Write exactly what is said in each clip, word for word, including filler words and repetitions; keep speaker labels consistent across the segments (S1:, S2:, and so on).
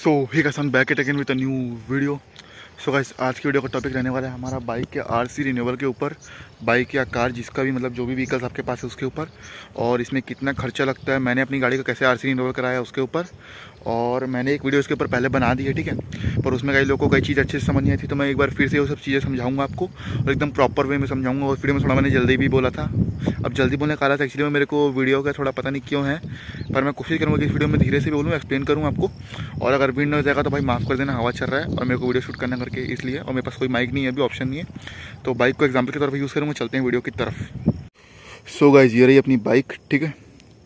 S1: So hi guys, I am back at again with a new video. So guys, आज की video का topic रहने वाला है हमारा बाइक के आरसी रिन्यूअल के ऊपर। बाइक या कार जिसका भी मतलब जो भी व्हीकल्स आपके पास है उसके ऊपर, और इसमें कितना खर्चा लगता है, मैंने अपनी गाड़ी का कैसे आरसी रिन्यूअल कराया उसके ऊपर। और मैंने एक वीडियो इसके ऊपर पहले बना दी है, ठीक है, पर उसमें कई लोगों को कई चीज़ अच्छे से समझ नहीं आई थी, तो मैं एक बार फिर से वो सब चीज़ें समझाऊंगा आपको और एकदम प्रॉपर वे में समझाऊंगा। उस वीडियो में थोड़ा मैंने जल्दी भी बोला था। अब जल्दी बोलने का था एक्चुअली में मेरे को वीडियो का थोड़ा पता नहीं क्यों है, पर मैं कोशिश करूँगा कि इस वीडियो में धीरे से बोलूँ, एक्सप्लेन करूँ आपको। और अगर विंड हो जाएगा तो भाई माफ़ कर देना, हवा चल रहा है और मेरे को वीडियो शूट करना करके इसलिए, और मेरे पास कोई माइक नहीं है, अभी ऑप्शन नहीं है, तो बाइक को एग्जाम्पल के तौर पर यूज़ करूँगा। चलते हैं वीडियो की तरफ। सो गाइस, ये रही अपनी बाइक, ठीक है,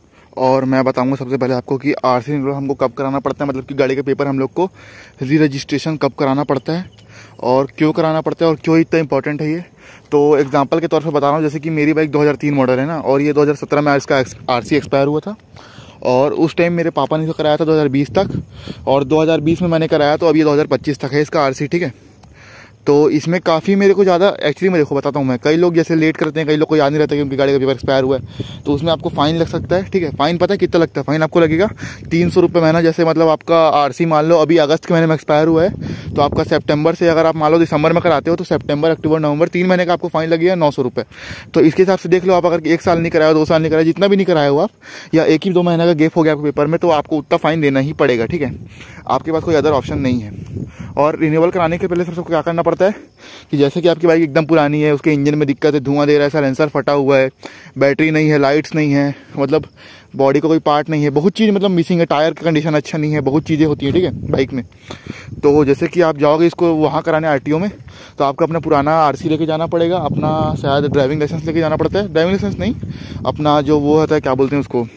S1: और मैं बताऊंगा सबसे पहले आपको कि आरसी रिन्यूअल हमको कब कराना पड़ता है, मतलब कि गाड़ी के पेपर हम लोग को री रजिस्ट्रेशन कब कराना पड़ता है और क्यों कराना पड़ता है और क्यों इतना इंपॉर्टेंट है ये। तो एग्जांपल के तौर पे बता रहा हूँ, जैसे कि मेरी बाइक दो हज़ार तीन मॉडल है ना, और ये दो हज़ार सत्रह में इसका आरसी एक्सपायर हुआ था, और उस टाइम मेरे पापा ने इसे कराया था दो हज़ार बीस तक, और दो हज़ार बीस में मैंने कराया, तो अब ये दो हज़ार पच्चीस तक है इसका आरसी, ठीक है। तो इसमें काफ़ी मेरे को ज़्यादा एक्चुअली मैं देखो बताता हूँ मैं, कई लोग जैसे लेट करते हैं, कई लोग को याद नहीं रहता कि उनकी गाड़ी का पेपर एक्सपायर हुआ है, तो उसमें आपको फ़ाइन लग सकता है, ठीक है। फ़ाइन पता है कितना लगता है? फ़ाइन आपको लगेगा तीन सौ रुपये महीना। जैसे मतलब आपका आरसी मान लो अभी अगस्त के महीने में एक्सपायर हुआ है, तो आपका सितंबर से अगर आप मान लो दिसंबर में कराते हो तो सितंबर, अक्टूबर, नवंबर तीन महीने का आपको फ़ाइन लगेगा नौ सौ रुपये। तो इसके हिसाब से देख लो, आप अगर एक साल नहीं कराया, दो साल नहीं कराया, जितना भी नहीं कराया हो आप, या एक ही दो महीने का गैप हो गया आपके पेपर में, तो आपको उतना फ़ाइन देना ही पड़ेगा, ठीक है। आपके पास कोई अदर ऑप्शन नहीं है। और रिन्यूअल कराने के पहले सबसे क्या करना पड़ता है कि जैसे कि आपकी बाइक एकदम पुरानी है, उसके इंजन में दिक्कत है, धुआं दे रहा है, साइलेंसर फटा हुआ है, बैटरी नहीं है, लाइट्स नहीं है, मतलब बॉडी का कोई पार्ट नहीं है, बहुत चीज़ मतलब मिसिंग है, टायर का कंडीशन अच्छा नहीं है, बहुत चीज़ें होती हैं, ठीक है, बाइक में। तो जैसे कि आप जाओगे इसको वहाँ कराने आरटीओ में, तो आपको अपना पुराना आरसी लेके जाना पड़ेगा, अपना शायद ड्राइविंग लाइसेंस लेके जाना पड़ता है, ड्राइविंग लाइसेंस नहीं, अपना जो वो होता है क्या बोलते हैं उसको,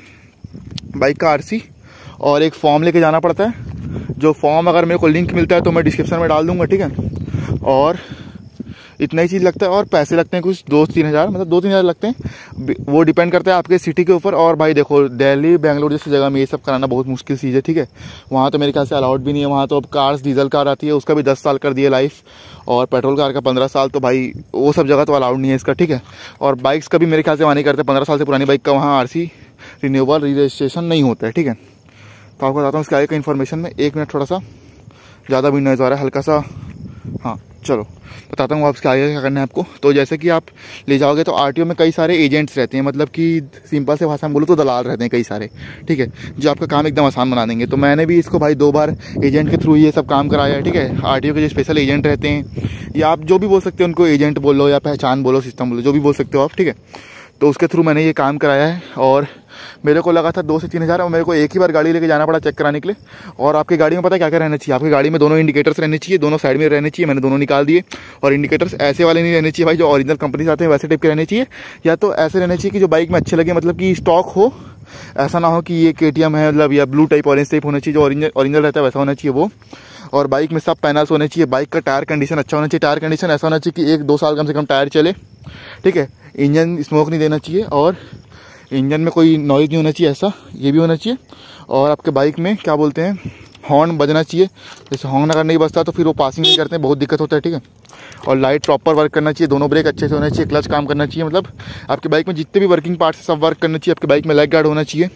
S1: बाइक का आरसी, और एक फॉर्म लेके जाना पड़ता है। जो फॉर्म अगर मेरे को लिंक मिलता है तो मैं डिस्क्रिप्शन में डाल दूंगा, ठीक है। और इतना ही चीज़ लगता है, और पैसे लगते हैं कुछ दो तीन हज़ार, मतलब दो तीन हज़ार लगते हैं, वो डिपेंड करता है आपके सिटी के ऊपर। और भाई देखो, दिल्ली बेंगलोर जैसी जगह में ये सब कराना बहुत मुश्किल चीज़ है, ठीक है। वहाँ तो मेरे ख्याल से अलाउड भी नहीं है। वहाँ तो अब कार्स, डीजल कार आती है, उसका भी दस साल कर दिए लाइफ, और पेट्रोल कार का पंद्रह साल, तो भाई वो सब जगह तो अलाउड नहीं है इसका, ठीक है। और बाइक्स का भी मेरे ख्याल से वहाँ नहीं करते, पंद्रह साल से पुरानी बाइक का वहाँ आरसी रिन्यूअल री रजिस्ट्रेशन नहीं होता है, ठीक है। तो आपको बताता हूँ इसके आगे का इन्फॉर्मेशन में। एक मिनट, थोड़ा सा ज़्यादा भी नॉइज़ आ रहा है, हल्का सा, हाँ चलो बताता हूँ आपके आगे क्या करना है आपको। तो जैसे कि आप ले जाओगे तो आरटीओ में कई सारे एजेंट्स रहते हैं, मतलब कि सिंपल से भाषा में बोलो तो दलाल रहते हैं कई सारे, ठीक है, जो आपका काम एकदम आसान बना देंगे। तो मैंने भी इसको भाई दो बार एजेंट के थ्रू ये सब काम कराया है, ठीक है। आरटीओ के जो स्पेशल एजेंट रहते हैं, या आप जो भी बोल सकते हो उनको, एजेंट बोलो या पहचान बोलो, सिस्टम बोलो, जो भी बोल सकते हो आप, ठीक है। तो उसके थ्रू मैंने ये काम कराया है, और मेरे को लगा था दो से तीन हज़ार, और मेरे को एक ही बार गाड़ी लेके जाना पड़ा चेक कराने के लिए। और आपकी गाड़ी में पता है क्या क्या रहना चाहिए? आपकी गाड़ी में दोनों इंडिकेटर्स रहने चाहिए, दोनों साइड में रहने चाहिए, मैंने दोनों निकाल दिए। और इंडिकेटर्स ऐसे वाले नहीं रहने चाहिए भाई, जो ओरिजिनल कंपनी से आते हैं वैसे टाइप के रहने चाहिए, या तो ऐसे रहने चाहिए कि जो बाइक में अच्छे लगे, मतलब कि स्टॉक हो, ऐसा ना हो कि ये केटीएम है मतलब, या ब्लू टाइप ऑरेंज टाइप होना चाहिए, जो ओरिजिनल ओरिजिनल रहता है वैसा होना चाहिए वो। और बाइक में सब पैनल्स होने चाहिए, बाइक का टायर कंडीशन अच्छा होना चाहिए, टायर कंडीशन ऐसा होना चाहिए कि एक दो साल कम से कम टायर चले, ठीक है। इंजन स्मोक नहीं देना चाहिए, और इंजन में कोई नॉइज़ नहीं होना चाहिए, ऐसा ये भी होना चाहिए। और आपके बाइक में क्या बोलते हैं, हॉर्न बजना चाहिए, जैसे हॉर्न अगर नहीं बजता तो फिर वो पासिंग नहीं करते हैं, बहुत दिक्कत होता है, ठीक है। और लाइट प्रॉपर वर्क करना चाहिए, दोनों ब्रेक अच्छे से होना चाहिए, क्लच काम करना चाहिए, मतलब आपके बाइक में जितने भी वर्किंग पार्ट्स सब वर्क करना चाहिए। आपके बाइक में लेग गार्ड होना चाहिए,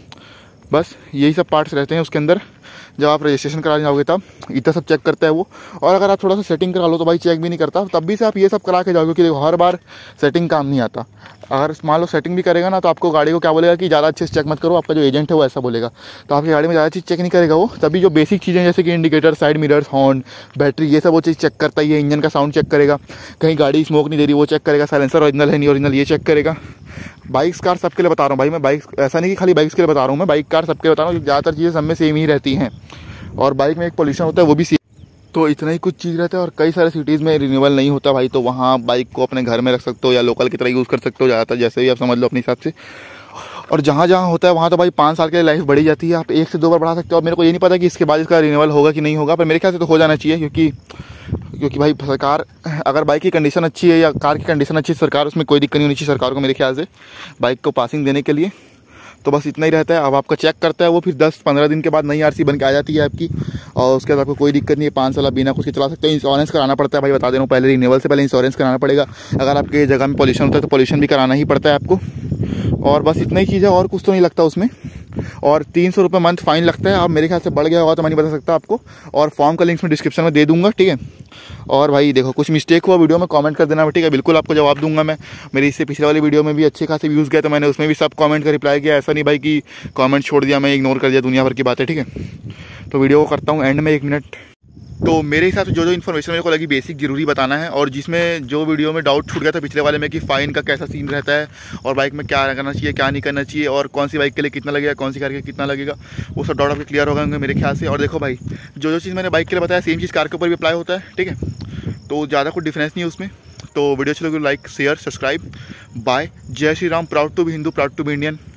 S1: बस यही सब पार्ट्स रहते हैं उसके अंदर। जब आप रजिस्ट्रेशन कराने जाओगे तब इतना सब चेक करता है वो। और अगर आप थोड़ा सा सेटिंग करा लो तो भाई चेक भी नहीं करता, तब भी से आप ये सब करा के जाओगे, क्योंकि देखो हर बार सेटिंग काम नहीं आता। अगर मान लो सेटिंग भी करेगा ना, तो आपको गाड़ी को क्या बोलेगा कि ज़्यादा अच्छे से चेक मत करो, आपका जो एजेंट है वो ऐसा बोलेगा। तो आपकी गाड़ी में ज़्यादा चीज़ चेक नहीं करेगा वो, तभी जो बेसिक चीज़ें जैसे कि indicator, side mirrors, horn, battery, ये सब वो चीज़ चेक करता ही है। इंजन का साउंड चेक करेगा, कहीं गाड़ी स्मोक नहीं दे रही वो चेक करेगा, साइलेंसर ओरिजिनल है नहीं ओरिजिनल ये चेक करेगा। बाइक्स कार सबके लिए बता रहा हूँ भाई मैं, बाइक ऐसा नहीं कि खाली बाइक्स के लिए बता रहा हूँ मैं, बाइक कार सबके लिए बता रहा हूँ, ज़्यादातर चीज़ें सब में सेम ही रहती हैं। और बाइक में एक पोल्यूशन होता है वो भी सेम, तो इतना ही कुछ चीज़ रहता है। और कई सारे सिटीज़ में रिन्यूअल नहीं होता भाई, तो वहाँ बाइक को अपने घर में रख सकते हो या लोकल की तरह यूज़ कर सकते हो, ज़्यादातर जैसे भी आप समझ लो अपने हिसाब से। और जहाँ जहाँ होता है वहाँ तो भाई पाँच साल के लिए लाइफ बढ़ी जाती है, आप एक से दो बार बढ़ा सकते हो। और मेरे को ये नहीं पता कि इसके बाद इसका रिन्यूअल होगा कि नहीं होगा, पर मेरे ख्याल से तो हो जाना चाहिए, क्योंकि क्योंकि भाई सरकार, अगर बाइक की कंडीशन अच्छी है या कार की कंडीशन अच्छी है, सरकार उसमें कोई दिक्कत नहीं होनी चाहिए सरकार को मेरे ख्याल से बाइक को पासिंग देने के लिए। तो बस इतना ही रहता है। अब आपका चेक करता है वो, फिर दस पंद्रह दिन के बाद नई आरसी बन के आ जाती है आपकी, और उसके बाद आपको कोई दिक्कत नहीं है, पाँच साल आप बिना कुछ के चला सकते हो। इंश्योरेंस कराना पड़ता है भाई, बता दे रहा हूँ पहले, रिन्यूअल से पहले इंश्योरेंस कराना पड़ेगा। अगर आपके जगह में पॉल्यूशन होता है तो पॉल्यूशन भी कराना ही पड़ता है आपको। और बस इतना ही चीज़ है, और कुछ तो नहीं लगता उसमें। और तीन सौ रुपये मंथ फाइन लगता है। अब मेरे ख्याल से बढ़ गया होगा तो मैं नहीं बता सकता आपको, और फॉर्म का लिंक मैं डिस्क्रिप्शन में दे दूंगा, ठीक है। और भाई देखो कुछ मिस्टेक हुआ वीडियो में कमेंट कर देना, ठीक है, बिल्कुल आपको जवाब दूंगा मैं। मेरी इससे पिछले वाली वीडियो में भी अच्छे खासे व्यूज़ गए तो मैंने उसमें भी सब कमेंट का रिप्लाई किया, ऐसा नहीं भाई कि कमेंट छोड़ दिया, मैं इग्नोर कर दिया, दुनिया भर की बात है, ठीक है। तो वीडियो को करता हूँ एंड में एक मिनट। तो मेरे हिसाब से जो जो इन्फॉर्मेशन मेरे को लगी बेसिक जरूरी बताना है, और जिसमें जो वीडियो में डाउट छूट गया था पिछले वाले में कि फ़ाइन का कैसा सीन रहता है और बाइक में क्या करना चाहिए क्या नहीं करना चाहिए और कौन सी बाइक के लिए कितना लगेगा कौन सी कार के लिए कितना लगेगा, वो सब डाउट आपके क्लियर होगा मेरे ख्याल से। और देखो भाई जो जो चीज़ मैंने बाइक के लिए बताया सेम चीज़ कार के ऊपर भी अप्लाई होता है, ठीक है, तो ज़्यादा कुछ डिफरेंस नहीं है उसमें। तो वीडियो अच्छी लगी लाइक शेयर सब्सक्राइब। बाय, जय Shri Ram, proud to be Hindu, proud to be Indian.